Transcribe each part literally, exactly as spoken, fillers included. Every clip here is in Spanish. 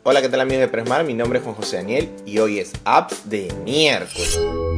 Hola, ¿qué tal amigos de Presmar? Mi nombre es Juan José Daniel y hoy es Apps de miércoles.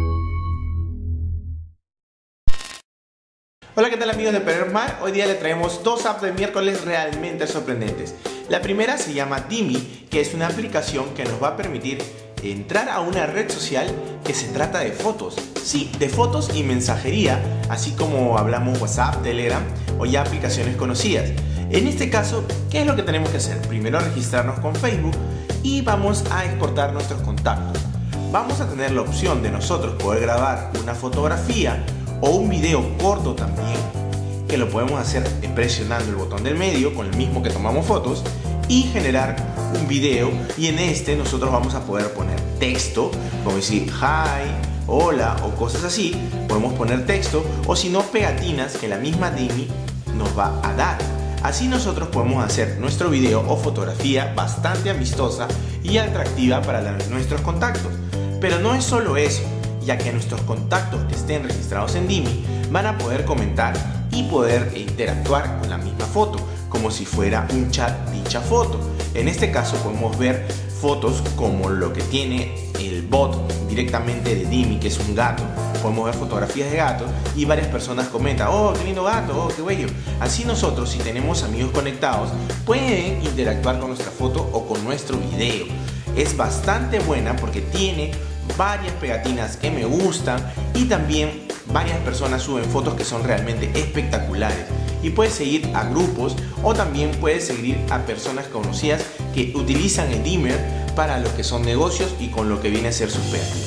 Hola, ¿qué tal amigos de Presmar? Hoy día le traemos dos apps de miércoles realmente sorprendentes. La primera se llama Dimi, que es una aplicación que nos va a permitir entrar a una red social que se trata de fotos. Sí, de fotos y mensajería, así como hablamos WhatsApp, Telegram o ya aplicaciones conocidas. En este caso, ¿qué es lo que tenemos que hacer? Primero registrarnos con Facebook y vamos a exportar nuestros contactos. Vamos a tener la opción de nosotros poder grabar una fotografía o un video corto también, que lo podemos hacer presionando el botón del medio con el mismo que tomamos fotos y generar un video, y en este nosotros vamos a poder poner texto, como decir hi, hola o cosas así. Podemos poner texto o si no pegatinas que la misma Dimi nos va a dar. Así nosotros podemos hacer nuestro video o fotografía bastante amistosa y atractiva para la, nuestros contactos. Pero no es solo eso, ya que nuestros contactos que estén registrados en Dimi van a poder comentar y poder interactuar con la misma foto, como si fuera un chat dicha foto. En este caso podemos ver fotos como lo que tiene el bot directamente de Dimi, que es un gato. Podemos ver fotografías de gatos y varias personas comentan: oh, qué lindo gato, oh, qué bello. Así nosotros, si tenemos amigos conectados, pueden interactuar con nuestra foto o con nuestro video. Es bastante buena porque tiene varias pegatinas que me gustan y también varias personas suben fotos que son realmente espectaculares. Y puedes seguir a grupos o también puedes seguir a personas conocidas que utilizan el Dimmer para lo que son negocios y con lo que viene a ser sus pegatinas.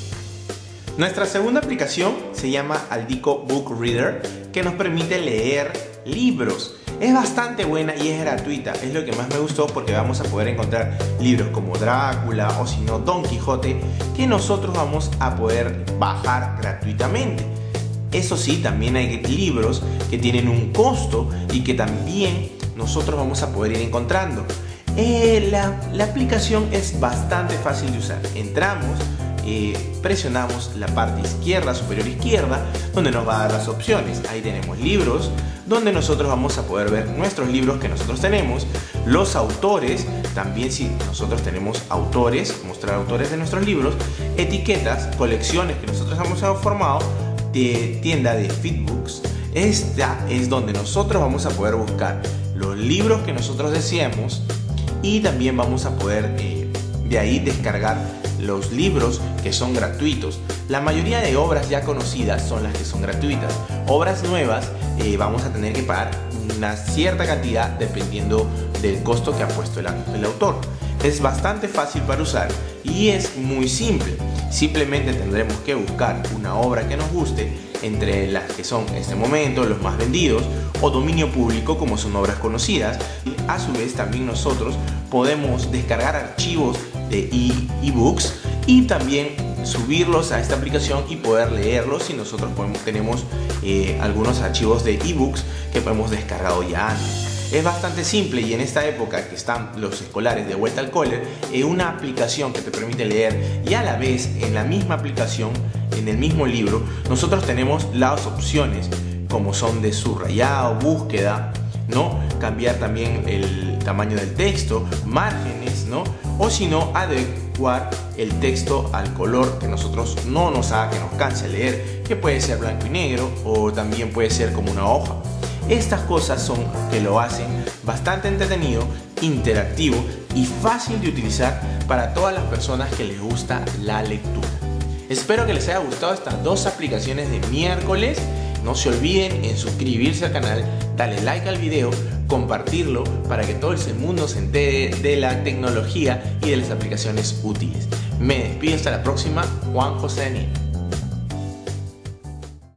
Nuestra segunda aplicación se llama Aldico Book Reader, que nos permite leer libros. Es bastante buena y es gratuita. Es lo que más me gustó porque vamos a poder encontrar libros como Drácula o si no Don Quijote, que nosotros vamos a poder bajar gratuitamente. Eso sí, también hay libros que tienen un costo y que también nosotros vamos a poder ir encontrando. Eh, la, la aplicación es bastante fácil de usar. Entramos, eh, presionamos la parte izquierda, superior izquierda, donde nos va a dar las opciones. Ahí tenemos libros, donde nosotros vamos a poder ver nuestros libros que nosotros tenemos, los autores, también si nosotros tenemos autores, mostrar autores de nuestros libros, etiquetas, colecciones que nosotros hemos formado, de tienda de Feedbooks. Esta es donde nosotros vamos a poder buscar los libros que nosotros deseamos y también vamos a poder eh, de ahí descargar los libros que son gratuitos. La mayoría de obras ya conocidas son las que son gratuitas. Obras nuevas eh, vamos a tener que pagar una cierta cantidad dependiendo del costo que ha puesto el, el autor. Es bastante fácil para usar y es muy simple. Simplemente tendremos que buscar una obra que nos guste entre las que son en este momento los más vendidos o dominio público, como son obras conocidas. A su vez también nosotros podemos descargar archivos de ebooks y también subirlos a esta aplicación y poder leerlos si nosotros podemos, tenemos eh, algunos archivos de ebooks que podemos descargado ya antes. Es bastante simple y en esta época que están los escolares de vuelta al cole, es una aplicación que te permite leer y a la vez en la misma aplicación, en el mismo libro, nosotros tenemos las opciones como son de subrayado, búsqueda, ¿no? Cambiar también el tamaño del texto, márgenes, ¿no? O si no, adecuar el texto al color que nosotros no nos haga que nos canse leer, que puede ser blanco y negro o también puede ser como una hoja. Estas cosas son que lo hacen bastante entretenido, interactivo y fácil de utilizar para todas las personas que les gusta la lectura. Espero que les haya gustado estas dos aplicaciones de miércoles. No se olviden en suscribirse al canal, darle like al video, compartirlo para que todo el mundo se entere de la tecnología y de las aplicaciones útiles. Me despido hasta la próxima, Juan José Daniel.